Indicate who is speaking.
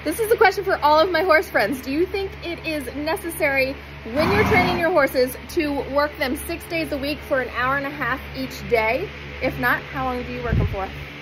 Speaker 1: This is a question for all of my horse friends. Do you think it is necessary when you're training your horses to work them 6 days a week for an hour and a half each day? If not, how long do you work them for?